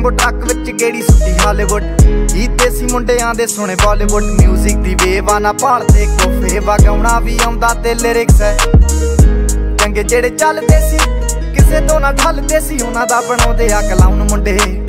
Tempo truck विच गेड़ी सुट्टी Hollywood गीत देसी मुंडियां दे सुने बॉलीवुड म्यूजिक दी वेवा ना भालदे कोफे वगाउणा भी आउंदा ते लिरिक्स है चंगे जेड़े चलदे सी किसे तो ना ठलदे सी उन्हां दा बनाउंदे आ क्लाउन मुंडे।